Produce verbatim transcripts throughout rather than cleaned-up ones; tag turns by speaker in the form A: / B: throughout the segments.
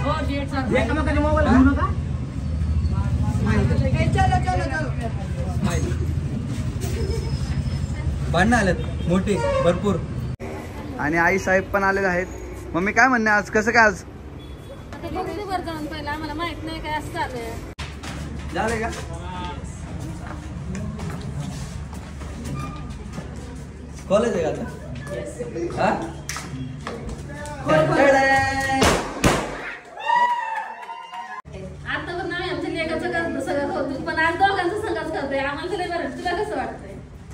A: भांडणं आलेत मोठी भरपूर. आणि आई साहेब पण आलेले आहेत. मम्मी काय म्हणणे आज कसं काय आज
B: आम्हाला माहित नाही काय असं चाललंय.
A: झाले का कॉलेज आहे का आता?
B: आता पण नाही आमच्या लेकाचं करतो सगळं कौतुक पण आज दोघांचं संघाच करतोय आम्हाला तुला बरं. तुला कसं वाटतंय?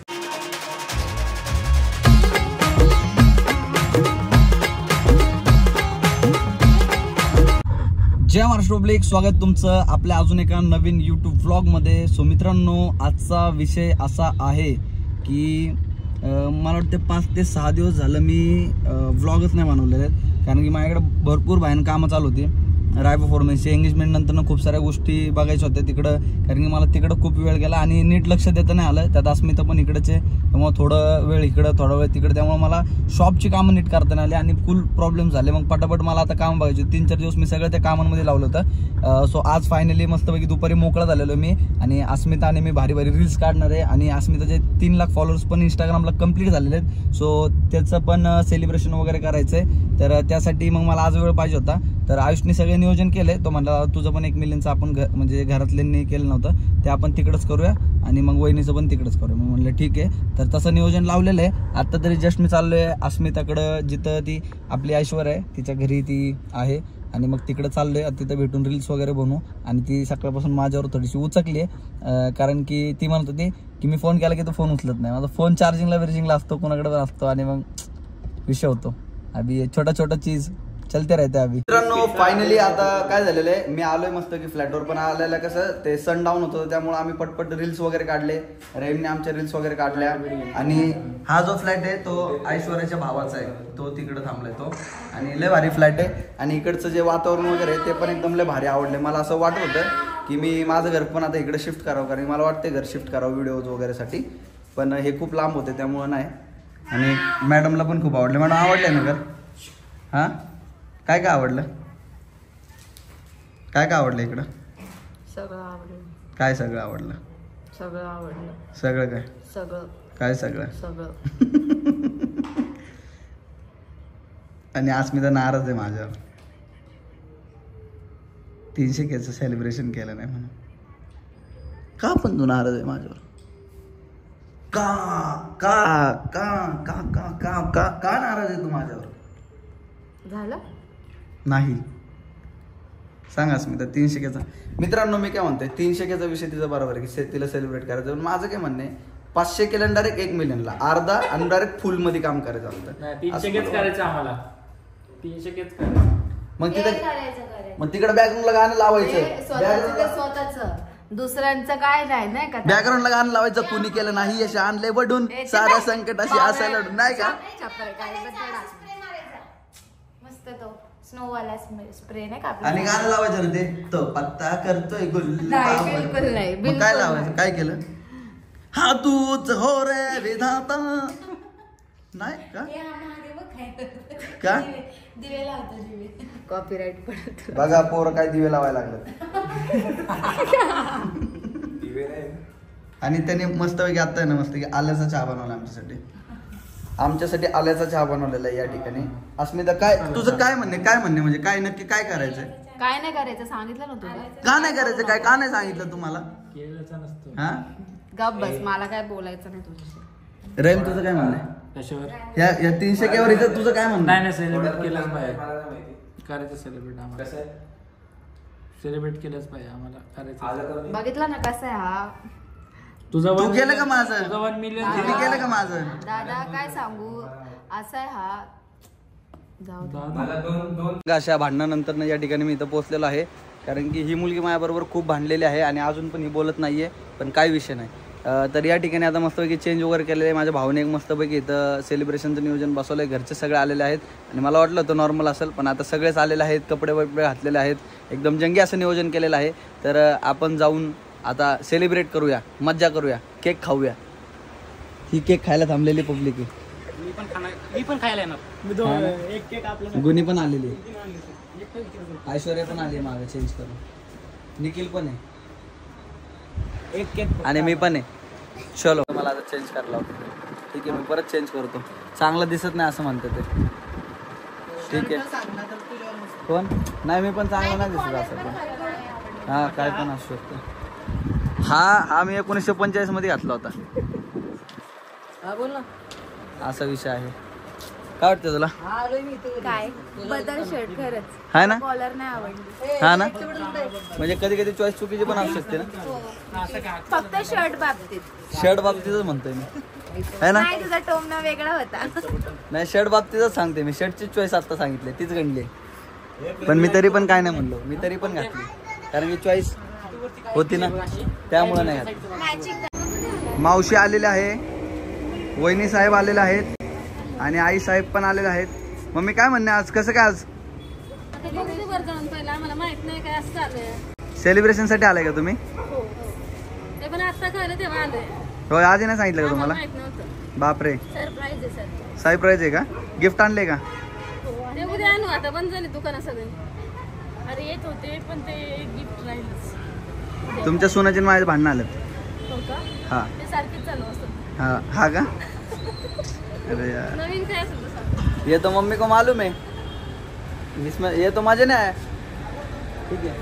A: जय महाराष्ट्र पब्लिक, स्वागत तुमचं आपल्या अजून एका नवीन यूट्यूब व्लॉगमध्ये. सो मित्रांनो, आजचा विषय असा आहे की मला वाटतं पाच ते सहा दिवस झालं मी व्लॉगच नाही बनवलेले आहेत. कारण की माझ्याकडे भरपूर बाहेर कामं चालू होती. राय परफॉर्मन्सची एंगेजमेंट नंतर खूप साऱ्या गोष्टी बघायच्या होत्या तिकडं. कारण की मला तिकडं खूप वेळ गेला आणि नीट लक्ष देता नाही आलं. त्यात अस्मिता पण इकडचे, त्यामुळे थोडं वेळ इकडं थोडा वेळ तिकडे, त्यामुळे मला शॉपची कामं नीट करता नाही आली आणि फुल प्रॉब्लेम झाले. मग पटापट मला आता काम बघायचे. तीन चार दिवस मी सगळं त्या कामांमध्ये लावलं होतं. सो आज फायनली मस्तपैकी दुपारी मोकळा झालेलो मी. आणि अस्मिता आणि मी भारी भारी रील्स काढणार आहे. आणि अस्मिताचे तीन लाख फॉलोअर्स पण इंस्टाग्रामला कंप्लीट झालेले आहेत. सो त्याचं पण सेलिब्रेशन वगैरे करायचं आहे. तर त्यासाठी मग मला आज वेळ पाहिजे होता. तर आयुषने सगळे नियोजन केले. तो म्हणला तुझं पण एक मिलियनचं आपण घर म्हणजे घरातल्यांनी केलं नव्हतं ते आपण तिकडंच करूया आणि मग वहिनीचं पण तिकडंच करूया. मग म्हणलं ठीक आहे. तर तसं नियोजन लावलेलं आहे. आत्ता तरी जस्ट मी चाललो आहे अस्मिताकडं, जिथं ती आपली ऐश्वर्या आहे तिच्या घरी ती आहे. आणि मग तिकडं चाललो आहे. तिथं भेटून रील्स वगैरे बनवू. आणि ती सकाळपासून माझ्यावर थोडीशी उचकली आहे. कारण की ती म्हणत होती की मी फोन केला की तो फोन उचलत नाही. माझा फोन चार्जिंगला विर्जिंगला असतो, कोणाकडे पण असतो आणि मग विषय होतो. अभि छोटा छोटा चीज चलते राहते. अभि मित्रांनो, फायनली आता काय झालेलं आहे, मी आलोय मस्त की फ्लॅटवर. पण आलेलं कसं ते सनडाऊन होतं, त्यामुळे आम्ही पटपट रील्स वगैरे काढले. रेमने आमच्या रील्स वगैरे काढल्या. आणि हा जो फ्लॅट आहे तो ऐश्वर्याच्या भावाचा आहे, तो तिकडे थांबलाय तो. आणि लय भारी फ्लॅट आहे. आणि इकडचं जे वातावरण वगैरे आहे ते पण एकदम लय भारी आवडले. मला असं वाटत होतं की मी माझं घर पण आता इकडे शिफ्ट करावं, कारण मला वाटते घर शिफ्ट करावं व्हिडिओज वगैरेसाठी. पण हे खूप लांब होते त्यामुळं नाही. आणि मॅडमला पण खूप आवडले. मॅडम आवडले ना घर? हां, काय काय आवडलं? काय काय आवडलं इकडं?
B: सगळं आवडलं.
A: काय सगळं आवडलं?
B: सगळं आवडलं.
A: सगळं काय?
B: सगळं
A: काय सगळं?
B: सगळं.
A: आणि अस्मिता नाराज आहे माझ्यावर. तीनशे केचं सेलिब्रेशन केलं नाही म्हणून. का पण तू नाराज आहे माझ्यावर? का का का का का का का का नाराज आहे तू माझ्यावर?
B: झालं
A: नाही सांग अस्मिता. तीनशे केचा मित्रांनो, मी काय म्हणते, तीनशे केचा विषय तिचा बरोबर आहे की तिला सेलिब्रेट करायचं. पण माझं काय म्हणणं आहे, पाचशे केलं डायरेक्ट एक मिलियनला अर्धा आणि डायरेक्ट फुल मध्ये काम करायचं होतं.
C: तीनशे केच करायचं आम्हाला. तीनशे केच करायचं.
A: मग तिथं मग तिकडे बॅकग्राऊंडला गाणं लावायचं.
B: स्वतःच दुसऱ्यांचं काय नाही नाही का?
A: बॅकग्राऊंडला गाणं लावायचं. कुणी केलं नाही यश आणले वडून, साऱ्या संकटाशी असायला नाही का?
B: मस्त तो स्नो वाला स्प्रे नाही का?
A: आणि गाणं लावायचं ना ते, तो पत्ता करतोय गुल्ली.
B: बिलकुल नाही.
A: मग काय लावायचं? काय केलं? हा तूच हो रे विधाता. नाही का? का
B: दिवे लावतो. दिवे कॉपीराइट पडत.
A: बघा पोरं काय दिवे लावायला लागलं. आणि त्याने मस्तपैकी आता ना मस्त की आल्याचा चहा बनवला आमच्यासाठी. आमच्यासाठी आल्याचा चहा बनवलेला आहे या ठिकाणी. अस्मिता काय तुझं काय म्हणणे? काय म्हणणे म्हणजे काय नक्की काय करायचंय?
B: काय नाही करायचं सांगितलं ना तुला.
A: का नाही करायचं? काय का नाही सांगितलं तुम्हाला? हा
B: गप बस, मला काय बोलायचं नाही तुझ्याशी.
A: रेम तुझं काय म्हणणं आहे?
C: कशावर?
A: या या तीनशे केवर इथं तुझं काय म्हणणं?
C: नाही नाही, सेलिब्रेट केलंच पाहिजे. करायचं सेलिब्रेट आम्हाला. सेलिब्रेट केलंच पाहिजे आम्हाला करायचं.
B: बघितलं ना कसं आहे हा.
C: तुझं
A: तू केलं का माझं?
C: तुझं वन मिलियन
A: तुम्ही केलं का माझं?
B: दादा काय सांगू, असा आहे हा.
A: अशा भांडणानंतर या ठिकाणी मी इथं पोहोचलेलो आहे. कारण की ही मुलगी माझ्याबरोबर खूप भांडलेली आहे आणि अजून पण ही बोलत नाहीये. पण काय विषय नाही. तर या ठिकाणी आता मस्तपैकी चेंज वगैरे केलेलं आहे. माझ्या भावाने एक मस्तपैकी इथं सेलिब्रेशनचं नियोजन बसवलं आहे. घरचे सगळे आलेले आहेत आणि मला वाटलं होतं नॉर्मल असेल, पण आता सगळेच आलेले आहेत. कपडे वपडे घातलेले आहेत. एकदम जंगी असं नियोजन केलेलं आहे. तर आपण जाऊन आता सेलिब्रेट करूया, मज्जा करूया, केक खाऊया. ही केक खायला थांबलेली पब्लिक आहे.
C: मी पण खाणार, मी पण खायला येणार. एक केक आपल्या
A: गुणी पण आलेली आहे. ऐश्वर्या पण आली मागे चेंज करून, निखिल पण आहे एक आणि मी पण आहे. चलो मला आता चेंज करायला होतं. ठीक आहे मी परत चेंज करतो. चांगलं दिसत नाही असं म्हणते ते. ठीक आहे कोण नाही मी पण चांगलं नाही दिसत असं पण. हा काय पण असू शकतं. हा हा मी एकोणीसशे पंचेचाळीस मध्ये घातला होता.
C: बोल ना.
A: असा विषय आहे. काय वाटतं तुला?
D: काय बदल शर्ट खरंच
A: हाय ना
D: कॉलर नाही आवडली.
A: हा ना म्हणजे कधी कधी चॉईस चुकीची पण असू शकते ना.
D: फक्त शर्ट बाबतीत.
A: शर्ट बाबतीतच म्हणतोय मी है ना.
D: नाही तुझा टोमना वेगळा होता.
A: नाही शर्ट बाबतीतच सांगते मी. शर्टची चॉईस आता सांगितली तीच गणली पण मी तरी पण काय नाही म्हणलो. मी तरी पण घातली कारण की चॉईस होती ना त्यामुळे नाही घातली. मावशी आलेले आहे, वहिनी साहेब आलेले आहेत आणि आई साहेब पण आलेले आहेत. मम्मी काय म्हणणे आज कसं काय आज
B: आम्हाला माहित नाही काय असं चाललंय.
A: सेलिब्रेशन साठी आलाय का तुम्ही?
B: ते पण आता कळलं तेव्हा आले.
A: होय आधी नाही सांगितलं का तुम्हाला?
B: माहित नव्हतं.
A: बापरे
B: सरप्राईज आहे सर.
A: सरप्राईज आहे का? गिफ्ट आणले का?
B: ते उद्या आणू आता बंद झाली दुकानं सगळी.
D: अरे येत होते पण ते गिफ्ट राहिलंच.
A: तुमच्या सोनाचे माझे भांडणं आलं.
B: हो का?
A: हा
B: ते सारखीच चालू असतं.
A: हा हा का? अरे यार
B: नवीन काय असेल तर सांग.
A: ये तो मम्मी को मालूम है इसमें ये तो मजे नहीं आया. ठीक है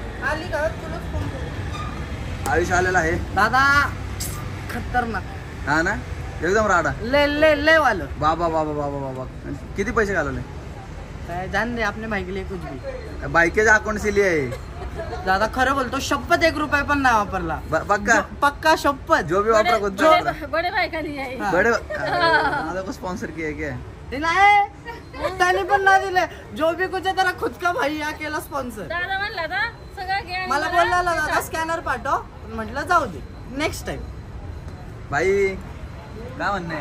A: आयुष आलेला आहे
C: दादा खतरनाक.
A: हा ना एकदम राडा
C: ले ले ले वालं.
A: बाबा बाबा बाबा बाबा किती पैसे घालवले?
C: जान दे आपने भाई के लिए कुछ भी.
A: बायकेच्या अकाउंट से लिए आहे.
C: दादा खरं बोलतो शपथ एक रुपया पण नाही वापरला.
A: पक्का
C: पक्का शपथ.
A: जो भी वापरा कुछ
B: बड़े बड़े भाई का नहीं है.
A: बड़े दादा को स्पॉन्सर किया क्या?
C: नाही त्याने पण नाही दिले. जो भी कुछ आहे त्याला खुद का भाई या केला स्पॉन्सर.
B: दादा म्हणला ना सगळं घे.
C: मला बोलला दादा स्कॅनर पाठव म्हटलं जाऊ दे नेक्स्ट टाइम.
A: भाई काय म्हणणे?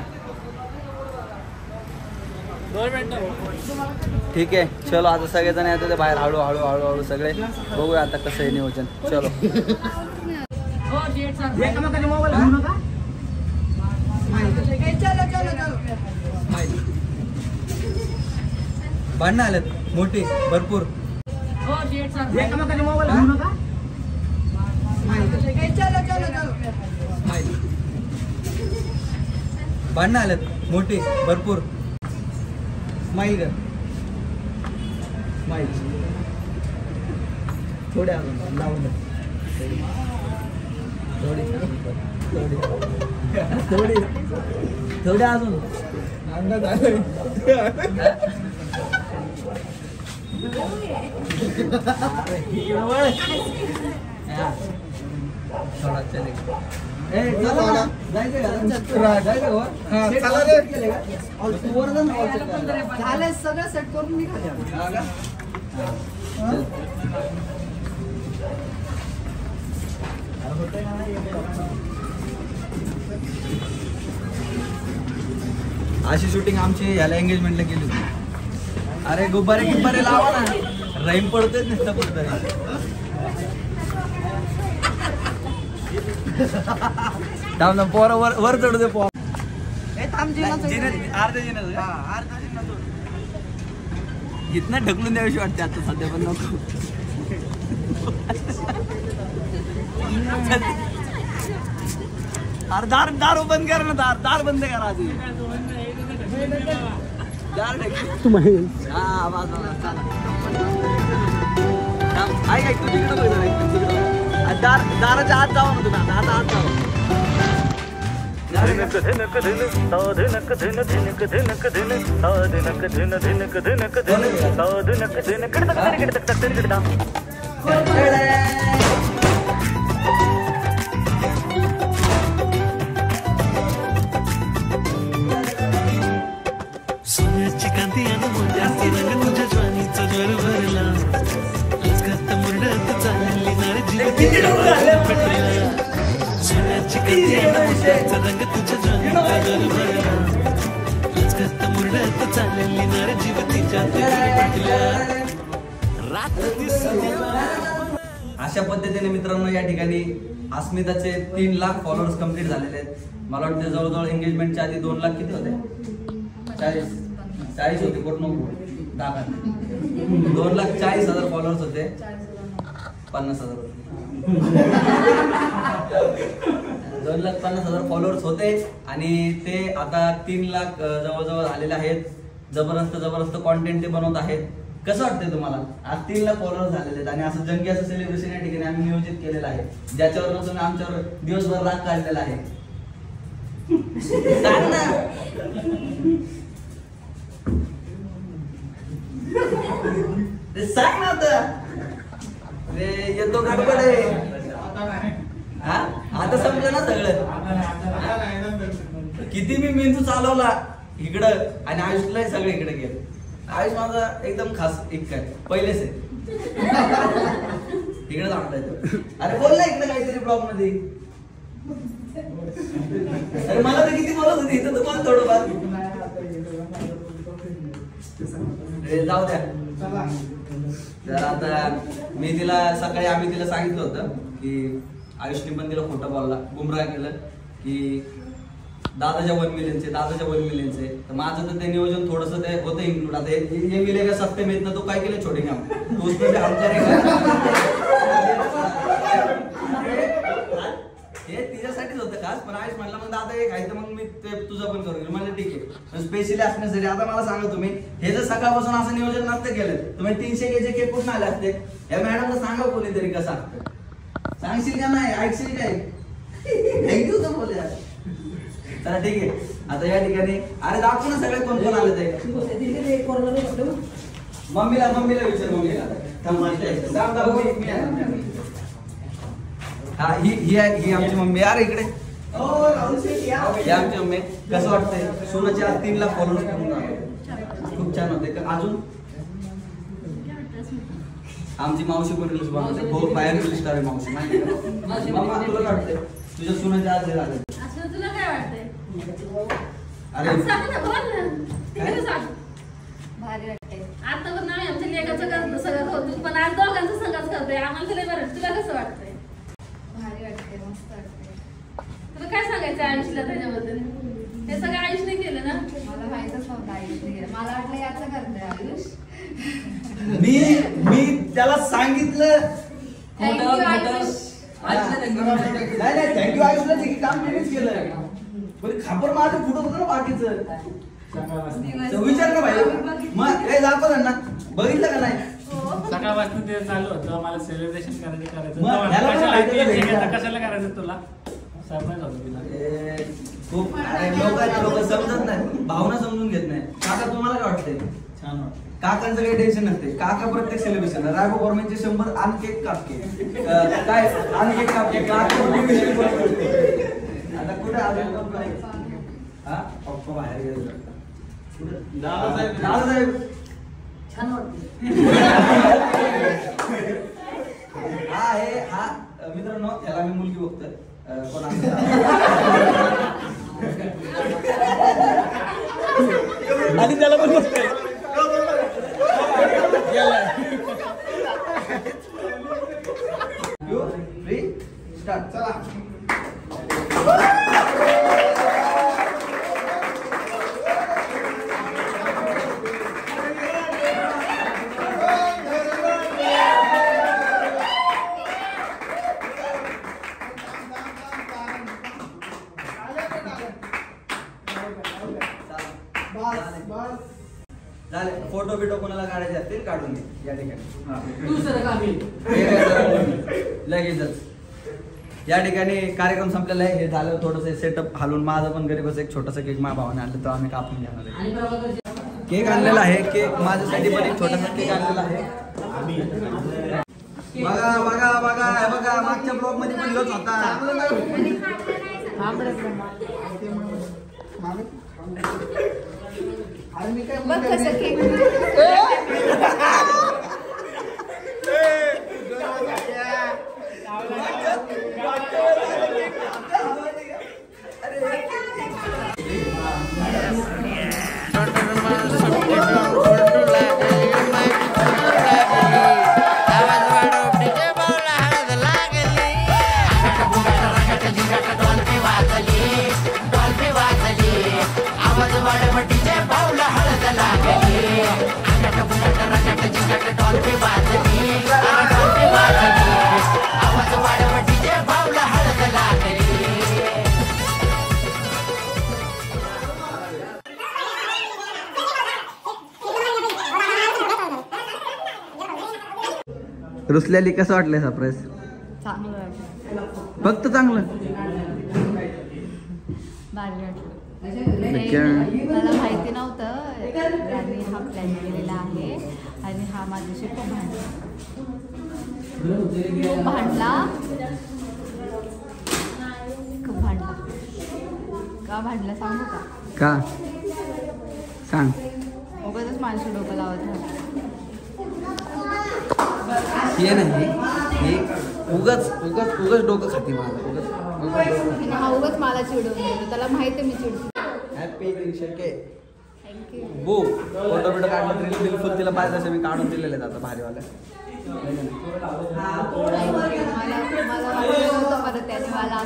A: ठीक आहे चलो आता सगळेजण येतात ते बाहेर हळू हळू हळू हळू सगळे बघूया आता कसं आहे नियोजन. चलो भांडणं आलेत मोठी भरपूर. भांडणं आलेत मोठी भरपूर. स्माईल कर स्माईल थोड्या लावून थोडी थोडी थोडी थोड्या अजून अंदाज आलोय. थोडा चले
C: झाले सगळं सेट करून निघाले.
A: अशी शूटिंग आमची याला एंगेजमेंटला केली होती. अरे गुब्बारे गुब्बारे लावा ना रहीम पडतोय नुसतं कुठतरी. थांब ना पोरं वर वर चढू पोर. इथनं ढकलून द्यावीशी वाटते आता सध्या पण नको. अरे दार दार बंद कर ना. दार दार बंद करा आधी. दार हा बस ऐक ऐक तू तिकडे बघ तिकडे. दार दाराच्या आत जावा ना तुम्ही आता आता आत जावा.
E: धिनक धिनक धिन साधनक धिन धिनक धिनक धिन साधनक धिन धिनक धिनक धिन साधनक धिन किडतक किडतक किडतक किडतक. सोन्याची कांती आणि मोत्याची रंग तुझ्या ज्वानीचा ज्वर भरला. लचकत मुरडत चालली नार जीव पेटला. सोन्याची कांती आणि मोत्याचा रंग तुझ्या ज्वानीचा ज्वर भरला. लचकत मुरडत चालली नार जीव तिच्या पेटला. रात दिसते.
A: अशा पद्धतीने मित्रांनो या ठिकाणी अस्मिताचे तीन लाख फॉलोअर्स कम्प्लीट झालेले आहेत. मला वाटतं जवळजवळ एंगेजमेंटच्या आधी दोन लाख किती होते? चाळीस चाळीस होते कोट नको दाखवा. दोन लाख चाळीस हजार फॉलोअर्स होते, पन्नास हजार होते. दोन लाख पन्नास हजार फॉलोअर्स होते आणि ते आता तीन लाख जवळजवळ आलेले आहेत. जबरदस्त जबरदस्त कॉन्टेंट ते बनवत आहेत. कसं वाटतंय तुम्हाला? आज तीन लाख फॉलोअर्स झालेले आहेत आणि असं जंगी असं सेलिब्रेशन या ठिकाणी आम्ही नियोजित केलेलं आहे, ज्याच्यावर तुम्ही आमच्यावर दिवसभर राग काढलेला आहे. सांग ना. सांग ना आता. रे येतो गडबड आहे. हा आता संपलं ना सगळं. किती मी मेंदू चालवला इकडं आणि आयुषला सगळं इकडे गेलं. आयुष माझा एकदम खास एक काय पहिलेच आहे. इकडे थांबता येतो. अरे बोल ना इकडे काहीतरी ब्लॉग मध्ये. अरे मला तर किती बोलत होती इथं तुम्हाला थोडंफार. जाऊ द्या. तर आता मी तिला सकाळी आम्ही तिला सांगितलं होतं की आयुषने पण तिला खोटं बोलला, गुमराह केलं की दादाच्या वन मिलियनचे दादाच्या वन मिलियनचे. तर माझं तर ते नियोजन थोडंसं ते होतं इन्क्लूड. आता हे मिलेगा सत्य में तो काय केलं छोटे काम तो उसमें भी हम करेगा. हे तिच्यासाठीच होतं खास. पण आयुष म्हटलं मग दादा एक आहे तर मग मी ते तुझं पण करू. म्हणजे ठीक आहे. स्पेशली असण्यासाठी आता मला सांगा तुम्ही हे जर सकाळपासून असं नियोजन नसतं केलं तुम्ही तीनशे केचे केक कुठून आले असते. या मॅडमला सांगा कोणीतरी कसं असतं. सांगशील का नाही? ऐकशील काय? थँक्यू तर बोल यार. चला ठीक आहे. आता या ठिकाणी अरे दाखवू ना सगळे कोण कोण आले ते. मम्मीला मम्मीला विचार. मम्मीला हा ही ही ही आमची मम्मी. अरे इकडे ही आमची मम्मी. कसं वाटतंय? सोनाची आज तीन लाख फॉलोअर्स करून आले. खूप छान होते. अजून आमची मावशी पण रील्स बनवते. बहुत बाहेर रील्स स्टार आहे मावशी. माहिती का मम्मा? तुला काय वाटतंय तुझ्या सोनाचे आज हे झाले?
B: तुला काय वाटतंय?
A: अरे
B: सांग ना, बोल ना. तिकडे सांग.
D: भारी वाटते.
B: आता पण नाही आमच्या लेकाचं करतो सगळं होतो पण आज दोघांचं संघाच करतोय. आम्हाला तुला बरं. तुला कसं वाटतंय?
D: भारी वाटते, मस्त वाटते.
B: तुला काय सांगायचं आयुषला त्याच्याबद्दल? हे सगळं आयुषने केलं ना.
D: मला माहितच नव्हतं आयुषने केलं. मला वाटलं याचं करतोय आयुष.
A: मी मी त्याला सांगितलं.
B: Thank you, Ayush.
A: नाही नाही थँक्यू आयुषला जे काम त्यांनीच केलं. पण खापर माझं फुटत होतं ना बाकीचं. विचार ना भाई. मग हे दाखव त्यांना. बघितलं का नाही?
C: सकाळपासून ते चालू होतं मला सेलिब्रेशन करायचं करायचं.
A: मग ह्याला पण
C: कशाला
A: माहिती आहे
C: केक
A: का?
C: घ्यायचं, कशाला करायचं तुला? सरप्राईज होतं तिला.
A: ए, खूप अरे लोक लोक समजत नाही, भावना समजून घेत नाही. काका तुम्हाला काय वाटतंय? छान वाटतं. काकांचं काही टेन्शन नसते. काका प्रत्येक सेलिब्रेशन राघव गव्हर्नमेंटचे शंभर आणि केक कापके काय आणि केक कापके काका आता कुठे अजून कोण काय? हा पप्पा बाहेर गेले. कुठे दादासाहेब? दादासाहेब छान वाटतं. हा हे हा मित्रांनो त्याला मी मुलगी बघतोय. कोण आणि त्याला पण बघतोय. Three start. चला झाले. फोटो बिटो कोणाला काढायचे असतील काढून घे या ठिकाणी. लगेचच या ठिकाणी कार्यक्रम संपलेला आहे. हे झालं थोडंसं सेटअप हालून. माझं पण गरीबच एक छोटासा केक माझ्या भावाने आणलं तर आम्ही कापून घेणार आहे. केक आणलेला आहे. केक माझ्यासाठी पण एक छोटासा केक आणलेला आहे. बघा बघा बघा हे बघा मागच्या ब्लॉग मध्ये पण लोच होता.
D: बघ कसं केक.
E: आवाज वाढ मटीचे पावला हळद लागली.
A: रुसल्याली कसं वाटलंय सरप्राईज?
D: चांगलं वाटलं,
A: फक्त चांगलं.
D: भारी वाटलं.
A: नक्की.
D: मला माहिती नव्हतं यांनी हा प्लॅन केलेला आहे आणि हा माझ्याशी खूप भांडला खूप भांडला खूप भांडला का भांडला सांगू का?
A: का सांग.
D: उगाचच माझ्याशी डोकं लावत राहतो.
A: हे नाही हे उगाच उगाच उगाच डोकं खाते मला. उगाच उगाच डोकं.
D: आणि हा उगाच मला चिडवून देतो, त्याला माहिती आहे मी चिडतो.
A: हॅपी शके
D: थँक्यू.
A: बो फोटो बिटो काढलं तरी बिलकुल तिला पाहिजे तसे मी काढून दिलेले आहेत आता भारीवाल्या.
D: मला मला वाटलं होतं परत त्याने मला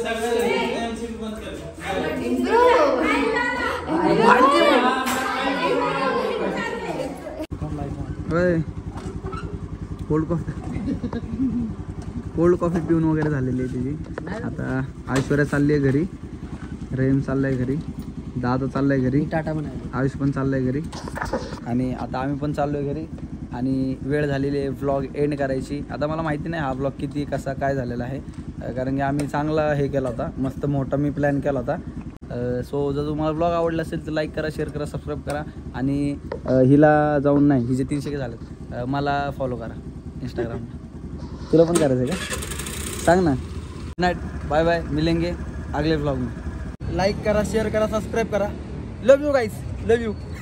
A: कोल्ड कॉफी कोल्ड कॉफी पिऊन वगैरे झालेली आहे तिची. आता ऐश्वर्या चालली आहे घरी, रहीम चाललाय घरी, दादा चाललाय घरी, टाटा पण आयुष पण चाललाय घरी आणि आता आम्ही पण चाललोय घरी. आणि वेळ झालेली आहे व्लॉग एंड करायची. आता मला माहिती नाही हा व्लॉग किती कसा काय झालेला आहे, कारण की आम्ही चांगला हे केला होता, मस्त मोठा मी प्लॅन केला होता. सो जर तुम्हाला व्लॉग आवडला असेल तर लाईक करा, शेअर करा, सबस्क्राईब करा आणि हिला जाऊन नाही हिचे तीनशे के झालेत मला फॉलो करा इंस्टाग्रामला. तुला पण करायचं आहे का सांग ना. गुड नाईट, बाय बाय, मिलेंगे अगले व्लॉग में. लाइक करा, शेयर करा, सब्सक्राइब करा. Love you guys, love you.